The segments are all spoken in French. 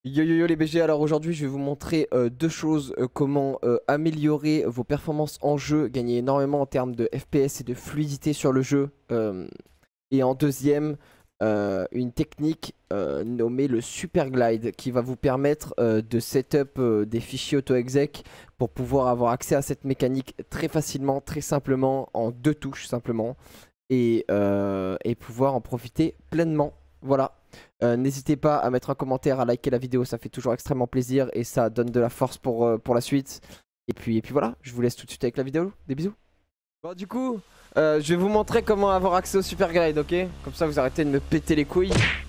Yo yo yo les BG, alors aujourd'hui je vais vous montrer deux choses, comment améliorer vos performances en jeu, gagner énormément en termes de FPS et de fluidité sur le jeu. Et en deuxième, une technique nommée le Super Glide qui va vous permettre de setup des fichiers auto-exec pour pouvoir avoir accès à cette mécanique très facilement, très simplement, en deux touches simplement, et pouvoir en profiter pleinement. Voilà. N'hésitez pas à mettre un commentaire, à liker la vidéo, ça fait toujours extrêmement plaisir et ça donne de la force pour la suite. Et puis voilà, je vous laisse tout de suite avec la vidéo. Des bisous. Bon du coup, je vais vous montrer comment avoir accès au Super Glide, ok? Comme ça vous arrêtez de me péter les couilles.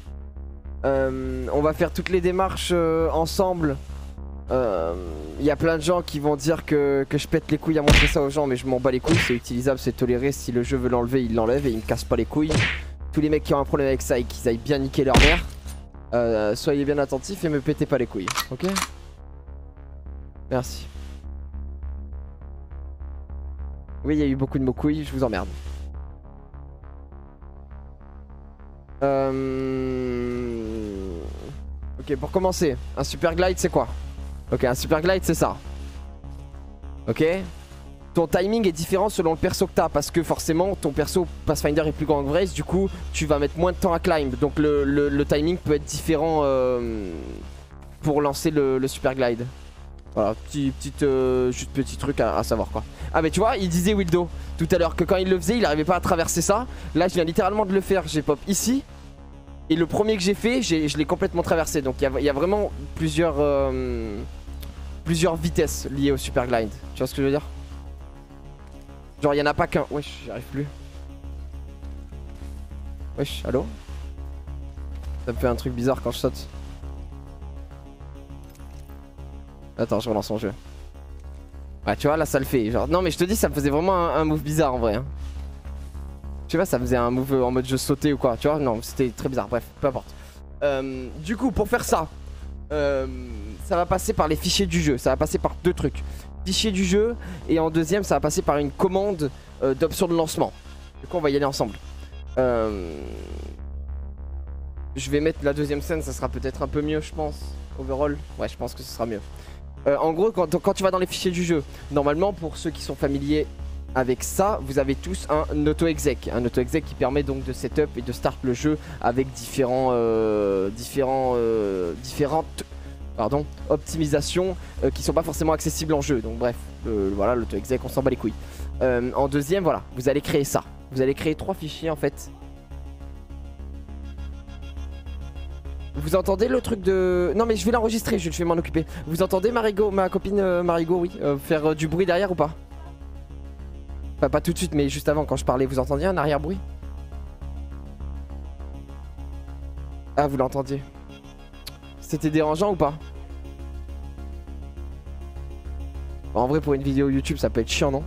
On va faire toutes les démarches ensemble. Il y a plein de gens qui vont dire que je pète les couilles à montrer ça aux gens, mais je m'en bats les couilles, c'est utilisable, c'est toléré. Si le jeu veut l'enlever, il l'enlève et il me casse pas les couilles. Tous les mecs qui ont un problème avec ça et qu'ils aillent bien niquer leur mère, soyez bien attentifs et me pétez pas les couilles, ok? Merci. Oui, il y a eu beaucoup de mots couilles, je vous emmerde. Ok, pour commencer, un Super Glide c'est quoi? Ok, un Super Glide c'est ça. Ok? Ton timing est différent selon le perso que t'as, parce que forcément ton perso Pathfinder est plus grand que Vrace, du coup tu vas mettre moins de temps à climb, donc le timing peut être différent pour lancer le Super Glide. Voilà, juste petit truc à savoir quoi. Ah mais tu vois, il disait Wildo tout à l'heure que quand il le faisait il arrivait pas à traverser ça. Là je viens littéralement de le faire, j'ai pop ici. Et le premier que j'ai fait, je l'ai complètement traversé, donc il y a vraiment plusieurs vitesses liées au Super Glide. Tu vois ce que je veux dire? Genre y'en a pas qu'un. Wesh, j'y arrive plus. Wesh, allô? Ça me fait un truc bizarre quand je saute. Attends, je relance mon jeu. Ouais, tu vois, là ça le fait. Genre, non, mais je te dis, ça me faisait vraiment un move bizarre en vrai. Hein. Je sais pas, ça faisait un move en mode je sautais ou quoi. Tu vois, non, c'était très bizarre. Bref, peu importe. Du coup, pour faire ça, ça va passer par les fichiers du jeu. Ça va passer par deux trucs. Fichier du jeu, et en deuxième ça va passer par une commande d'option de lancement. Du coup on va y aller ensemble. Je vais mettre la deuxième scène, ça sera peut-être un peu mieux je pense. Overall, ouais je pense que ce sera mieux. En gros quand tu vas dans les fichiers du jeu, normalement pour ceux qui sont familiers avec ça, vous avez tous un auto-exec. Un auto-exec qui permet donc de setup et de start le jeu avec différentes optimisations qui sont pas forcément accessibles en jeu. Donc bref, voilà, l'auto-exec, on s'en bat les couilles. En deuxième, voilà, vous allez créer ça. Vous allez créer trois fichiers en fait. Vous entendez le truc de... Non mais je vais l'enregistrer, je vais m'en occuper. Vous entendez Marigo, ma copine Marigo, oui, faire du bruit derrière ou pas? Enfin, pas tout de suite, mais juste avant quand je parlais, vous entendiez un arrière-bruit? Ah, vous l'entendiez. C'était dérangeant ou pas? En vrai, pour une vidéo YouTube, ça peut être chiant, non?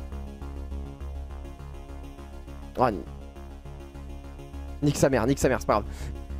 Ah, nique sa mère, c'est pas grave.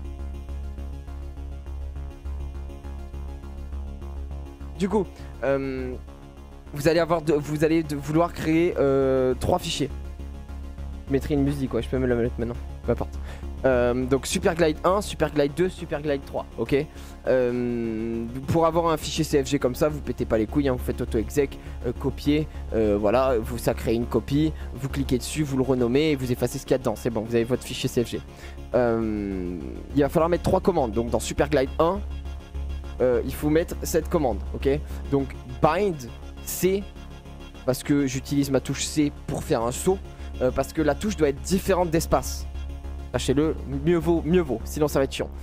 Du coup, vous allez vouloir créer trois fichiers. Je mettrai une musique, ouais, je peux me la mettre maintenant, peu importe. Donc Super Glide 1, Super Glide 2, Super Glide 3, ok. Pour avoir un fichier CFG comme ça, vous pétez pas les couilles, hein, vous faites auto-exec, copier, voilà, ça crée une copie, vous cliquez dessus, vous le renommez et vous effacez ce qu'il y a dedans, c'est bon, vous avez votre fichier CFG. Il va falloir mettre trois commandes, donc dans Super Glide 1, il faut mettre cette commande, ok. Donc bind C, parce que j'utilise ma touche C pour faire un saut, parce que la touche doit être différente d'espace. Sachez-le, mieux vaut, sinon ça va être chiant.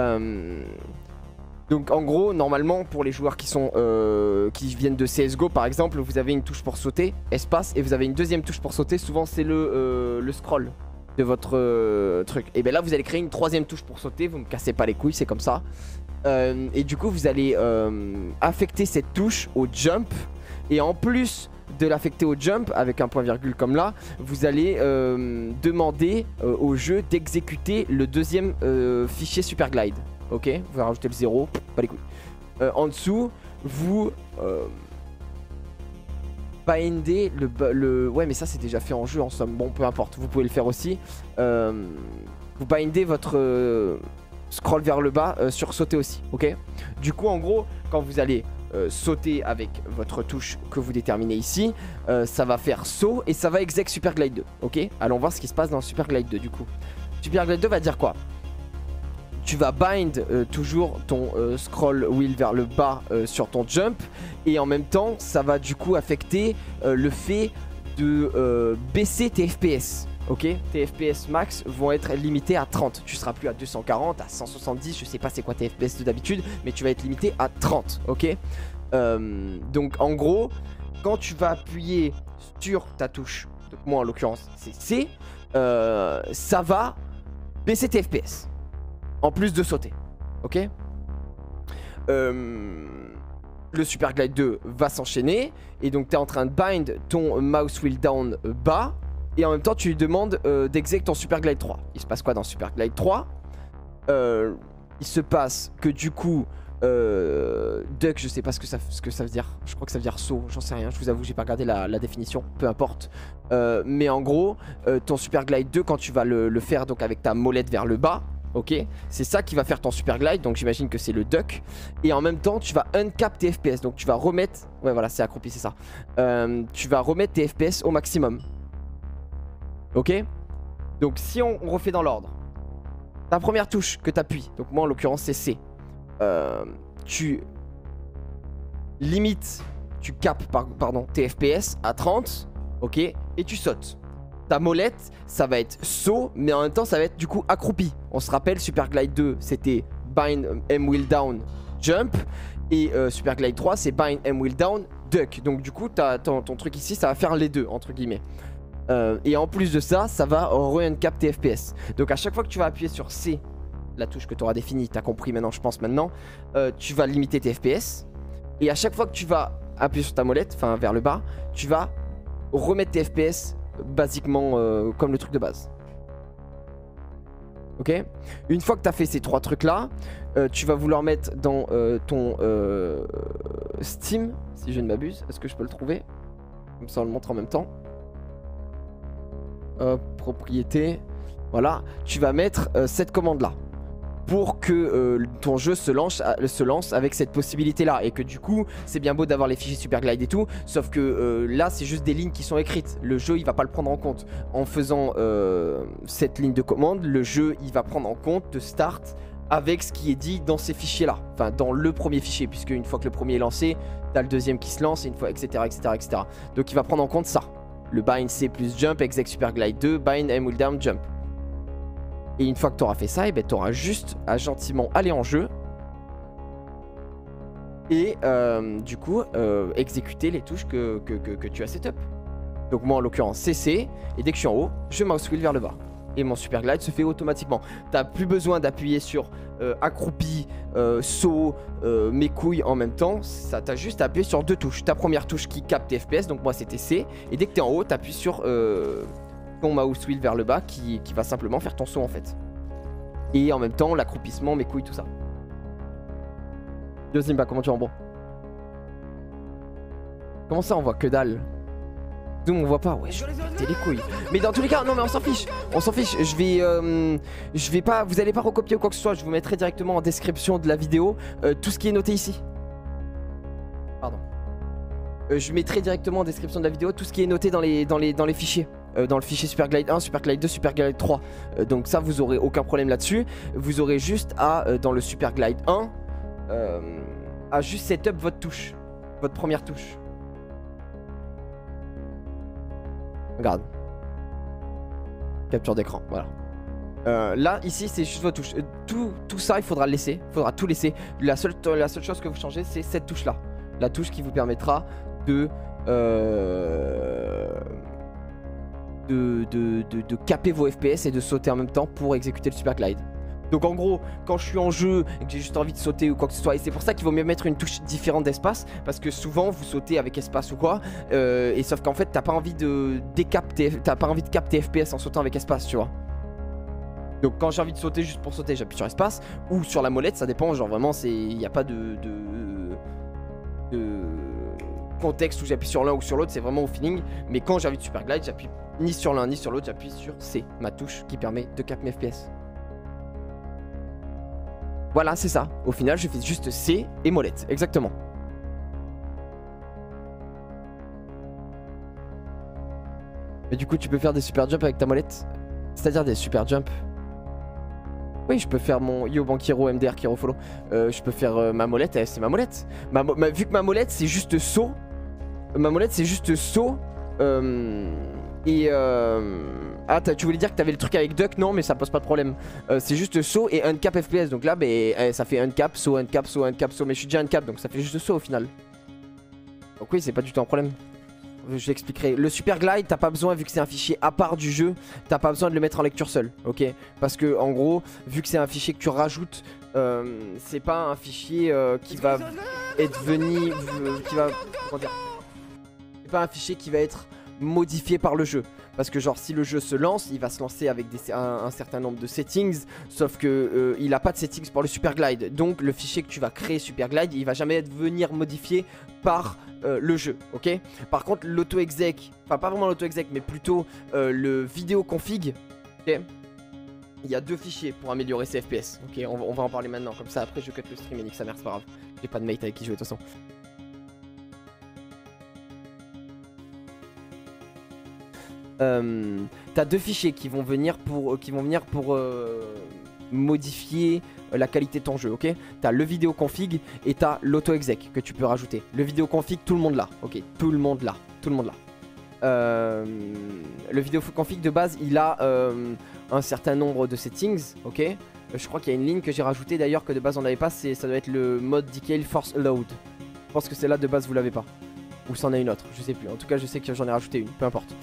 Donc en gros, normalement, pour les joueurs qui viennent de CSGO par exemple, vous avez une touche pour sauter, espace, et vous avez une deuxième touche pour sauter, souvent c'est le scroll de votre truc. Et bien là, vous allez créer une troisième touche pour sauter, vous me cassez pas les couilles, c'est comme ça. Et du coup, vous allez affecter cette touche au jump, et en plus de l'affecter au jump avec un point virgule comme là, vous allez demander au jeu d'exécuter le deuxième fichier Super Glide. Ok, vous allez rajouter le 0, pas les couilles. En dessous, vous bindez ouais, mais ça c'est déjà fait en jeu en somme. Bon, peu importe, vous pouvez le faire aussi. Vous bindez votre scroll vers le bas, sur sauter aussi, ok? Du coup, en gros, quand vous allez sauter avec votre touche que vous déterminez ici, ça va faire saut et ça va exec Super Glide 2, ok? Allons voir ce qui se passe dans Super Glide 2 du coup. Super Glide 2 va dire quoi? Tu vas bind toujours ton scroll wheel vers le bas sur ton jump, et en même temps ça va du coup affecter le fait de baisser tes FPS. Ok, tes FPS max vont être limités à 30. Tu seras plus à 240, à 170, je sais pas c'est quoi tes FPS de d'habitude, mais tu vas être limité à 30, ok. Donc en gros, quand tu vas appuyer sur ta touche, donc moi en l'occurrence c'est C, ça va baisser tes FPS. En plus de sauter, ok. Le Super Glide 2 va s'enchaîner, et donc tu es en train de bind ton mouse wheel down bas, et en même temps tu lui demandes d'exec ton Super Glide 3. Il se passe quoi dans Super Glide 3? Il se passe que du coup duck, je sais pas ce que ça veut dire, je crois que ça veut dire saut, j'en sais rien, je vous avoue j'ai pas regardé la définition, peu importe. Mais en gros ton Super Glide 2, quand tu vas le faire donc avec ta molette vers le bas, ok, c'est ça qui va faire ton Super Glide, donc j'imagine que c'est le duck. Et en même temps tu vas uncap tes FPS, donc tu vas remettre, ouais voilà c'est accroupi c'est ça, tu vas remettre tes FPS au maximum. Ok, donc si on refait dans l'ordre, ta première touche que tu appuies, donc moi en l'occurrence c'est C, tu limites, tu capes pardon, tes FPS à 30, ok, et tu sautes. Ta molette, ça va être saut, mais en même temps ça va être du coup accroupi. On se rappelle, Super Glide 2 c'était bind M wheel down jump, et Super Glide 3 c'est bind M wheel down duck. Donc du coup ton truc ici ça va faire les deux entre guillemets. Et en plus de ça, ça va re-uncap tes FPS. Donc à chaque fois que tu vas appuyer sur C, la touche que tu auras définie, tu as compris maintenant je pense maintenant, tu vas limiter tes FPS. Et à chaque fois que tu vas appuyer sur ta molette, enfin vers le bas, tu vas remettre tes FPS basiquement comme le truc de base. Ok. Une fois que tu as fait ces trois trucs là, tu vas vouloir mettre dans ton Steam, si je ne m'abuse. Est-ce que je peux le trouver? Comme ça on le montre en même temps. Propriété. Voilà, tu vas mettre cette commande là pour que ton jeu se lance avec cette possibilité là, et que du coup c'est bien beau d'avoir les fichiers Super Glide et tout, sauf que là c'est juste des lignes qui sont écrites, le jeu il va pas le prendre en compte. En faisant cette ligne de commande, le jeu il va prendre en compte de start avec ce qui est dit dans ces fichiers là, enfin dans le premier fichier, puisque une fois que le premier est lancé, t'as le deuxième qui se lance, et une fois etc etc. Donc il va prendre en compte ça, le bind C plus jump, exec Super Glide 2, bind M wheel down jump. Et une fois que tu auras fait ça, et ben, tu auras juste à gentiment aller en jeu et du coup exécuter les touches que tu as setup. Donc moi en l'occurrence CC, et dès que je suis en haut, je mouse wheel vers le bas. Et mon Super Glide se fait automatiquement. T'as plus besoin d'appuyer sur accroupi, saut, mes couilles en même temps. T'as juste à appuyer sur deux touches. Ta première touche qui capte tes FPS, donc moi c'était C. Et dès que t'es en haut, t'appuies sur ton mouse wheel vers le bas qui va simplement faire ton saut en fait. Et en même temps l'accroupissement, mes couilles, tout ça. Yo Zimba, comment tu vas en bon? Comment ça on voit que dalle? Zoom on voit pas, ouais je vais péter les couilles. Mais dans tous les cas, non mais on s'en fiche. On s'en fiche, je vais pas, vous allez pas recopier ou quoi que ce soit. Je vous mettrai directement en description de la vidéo tout ce qui est noté ici. Pardon. Je mettrai directement en description de la vidéo tout ce qui est noté dans les fichiers. Dans le fichier Super Glide 1, Super Glide 2, Super Glide 3. Donc ça vous aurez aucun problème là-dessus. Vous aurez juste à, dans le Super Glide 1, à juste setup votre touche. Votre première touche. Regarde. Capture d'écran, voilà. Là, ici, c'est juste votre touche. Tout ça, il faudra le laisser. Il faudra tout laisser. La seule chose que vous changez, c'est cette touche-là. La touche qui vous permettra de caper vos FPS et de sauter en même temps pour exécuter le Super Glide. Donc en gros, quand je suis en jeu et que j'ai juste envie de sauter ou quoi que ce soit, et c'est pour ça qu'il vaut mieux mettre une touche différente d'espace, parce que souvent vous sautez avec espace ou quoi, et sauf qu'en fait t'as pas envie de capter FPS en sautant avec espace, tu vois. Donc quand j'ai envie de sauter juste pour sauter, j'appuie sur espace, ou sur la molette, ça dépend, genre vraiment il n'y a pas de contexte où j'appuie sur l'un ou sur l'autre, c'est vraiment au feeling. Mais quand j'ai envie de Super Glide, j'appuie ni sur l'un ni sur l'autre, j'appuie sur C, ma touche qui permet de capter mes FPS. Voilà, c'est ça. Au final, je fais juste C et molette. Exactement. Mais du coup, tu peux faire des super jumps avec ta molette? C'est-à-dire des super jumps? Oui, je peux faire mon Yo Bankiro MDR Kiro Follow. Je peux faire ma molette, c'est ma molette. Vu que ma molette, c'est juste saut. Ma molette, c'est juste saut. Ah, tu voulais dire que t'avais le truc avec Duck? Non, mais ça pose pas de problème. C'est juste saut et un cap FPS. Donc là, ça fait un cap, saut, un cap, saut, un cap, saut. Mais je suis déjà un cap, donc ça fait juste saut au final. Donc oui, c'est pas du tout un problème. Je l'expliquerai. Le super glide, t'as pas besoin, vu que c'est un fichier à part du jeu, t'as pas besoin de le mettre en lecture seul, ok? Parce que en gros, vu que c'est un fichier que tu rajoutes, c'est pas un fichier qui va être venu, comment dire? C'est pas un fichier qui va être modifié par le jeu. Parce que genre si le jeu se lance, il va se lancer avec un certain nombre de settings. Sauf que il a pas de settings pour le super glide. Donc le fichier que tu vas créer super glide, il va jamais venir modifié par le jeu, ok? Par contre l'auto-exec, enfin pas vraiment l'auto-exec mais plutôt le vidéo config, ok? Il y a deux fichiers pour améliorer ses FPS, ok? On va en parler maintenant, comme ça après je cut le stream et nique sa mère, c'est pas grave. J'ai pas de mate avec qui jouer de toute façon. T'as deux fichiers qui vont venir pour, modifier la qualité de ton jeu, ok? T'as le vidéo config et t'as l'auto-exec que tu peux rajouter. Le vidéo config, tout le monde l'a, ok? Tout le monde l'a, tout le monde l'a. Le vidéo config de base, il a un certain nombre de settings, ok? Je crois qu'il y a une ligne que j'ai rajoutée d'ailleurs que de base on n'avait pas, ça doit être le mode Decal Force Load. Je pense que c'est là de base vous l'avez pas. Ou c'en a une autre, je sais plus. En tout cas, je sais que j'en ai rajouté une, peu importe.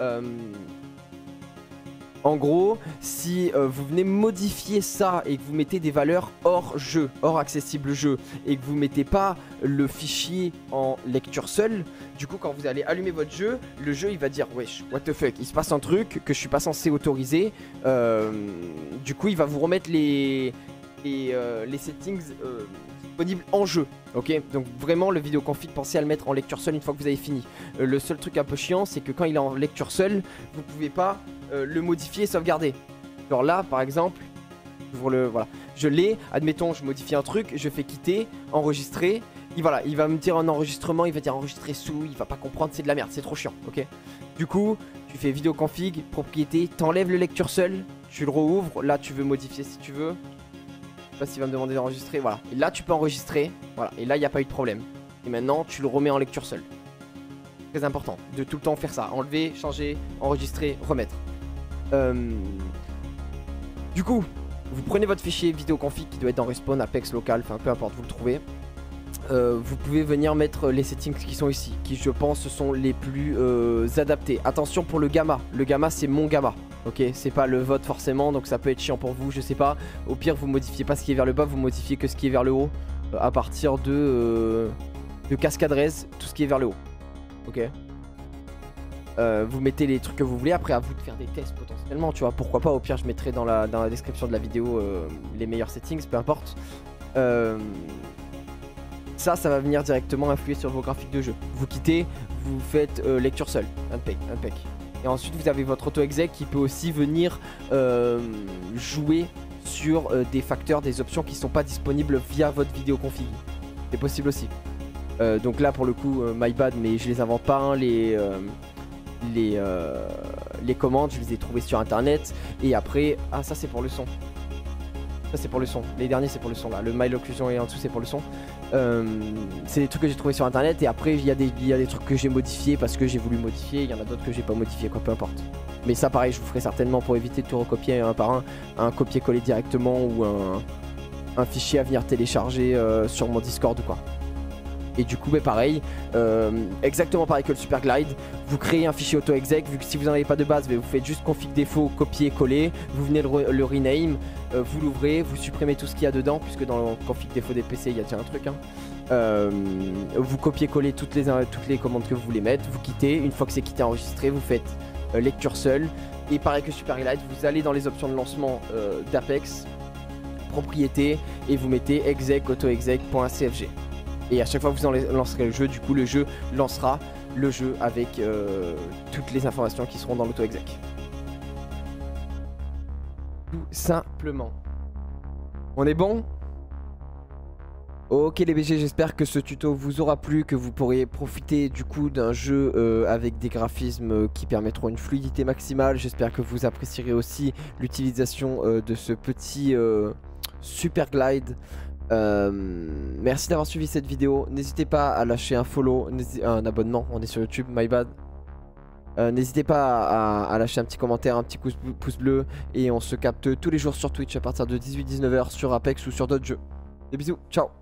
En gros, si vous venez modifier ça et que vous mettez des valeurs hors jeu, hors accessible jeu, et que vous mettez pas le fichier en lecture seule, du coup quand vous allez allumer votre jeu, le jeu il va dire wesh, what the fuck, il se passe un truc que je suis pas censé autoriser. Du coup il va vous remettre les settings disponibles en jeu. Ok, donc vraiment le vidéo config, pensez à le mettre en lecture seule une fois que vous avez fini. Le seul truc un peu chiant, c'est que quand il est en lecture seule, vous pouvez pas le modifier et sauvegarder. Genre là, par exemple, voilà, je l'ai, admettons, je modifie un truc, je fais quitter, enregistrer, et voilà, il va me dire un enregistrement, il va dire enregistrer sous, il va pas comprendre, c'est de la merde, c'est trop chiant, ok. Du coup, tu fais vidéo config, propriété, t'enlèves le lecture seul, tu le rouvres, là tu veux modifier si tu veux. Je sais pas s'il va me demander d'enregistrer, voilà. Et là tu peux enregistrer, voilà, et là il n'y a pas eu de problème. Et maintenant tu le remets en lecture seule. Très important de tout le temps faire ça, enlever, changer, enregistrer, remettre. Du coup, vous prenez votre fichier vidéo config qui doit être dans Respawn, Apex, Local, enfin peu importe, vous le trouvez. Vous pouvez venir mettre les settings qui sont ici, qui je pense sont les plus adaptés. Attention pour le gamma c'est mon gamma. Ok, c'est pas le vote forcément, donc ça peut être chiant pour vous, je sais pas. Au pire, vous modifiez pas ce qui est vers le bas, vous modifiez que ce qui est vers le haut. À partir de Cascade Res, tout ce qui est vers le haut. Ok. Vous mettez les trucs que vous voulez, après à vous de faire des tests potentiellement, tu vois. Pourquoi pas, au pire, je mettrai dans la description de la vidéo les meilleurs settings, peu importe. Ça va venir directement influer sur vos graphiques de jeu. Vous quittez, vous faites lecture seule, impec. Et ensuite vous avez votre auto-exec qui peut aussi venir jouer sur des facteurs, des options qui ne sont pas disponibles via votre vidéo config. C'est possible aussi. Donc là pour le coup, my bad, mais je les invente pas, hein, les commandes, je les ai trouvées sur internet. Et après, ah ça c'est pour le son. Ça c'est pour le son. Les derniers c'est pour le son là. Le my occlusion et en dessous c'est pour le son. C'est des trucs que j'ai trouvé sur internet. Et après il y a des trucs que j'ai modifiés parce que j'ai voulu modifier. Il y en a d'autres que j'ai pas modifié, quoi, peu importe. Mais ça pareil je vous ferai certainement pour éviter de tout recopier un par un copier-coller directement ou un fichier à venir télécharger sur mon Discord ou quoi. Et du coup pareil, exactement pareil que le super glide, vous créez un fichier auto-exec, vu que si vous n'en avez pas de base, vous faites juste config défaut, copier, coller, vous venez le rename, vous l'ouvrez, vous supprimez tout ce qu'il y a dedans, puisque dans le config défaut des PC il y a déjà un truc, hein. Vous copiez-coller toutes les commandes que vous voulez mettre, vous quittez, une fois que c'est quitté enregistré, vous faites lecture seule, et pareil que super glide, vous allez dans les options de lancement d'Apex, propriété, et vous mettez exec auto-exec.cfg. Et à chaque fois que vous lancerez le jeu, du coup le jeu lancera le jeu avec toutes les informations qui seront dans l'auto-exec. Tout simplement. On est bon? Ok les BG, j'espère que ce tuto vous aura plu, que vous pourrez profiter du coup d'un jeu avec des graphismes qui permettront une fluidité maximale. J'espère que vous apprécierez aussi l'utilisation de ce petit super glide. Merci d'avoir suivi cette vidéo. N'hésitez pas à lâcher un follow, un abonnement, on est sur YouTube, my bad. N'hésitez pas à lâcher un petit commentaire, un petit pouce bleu. Et on se capte tous les jours sur Twitch à partir de 18-19h sur Apex ou sur d'autres jeux. Des bisous, ciao.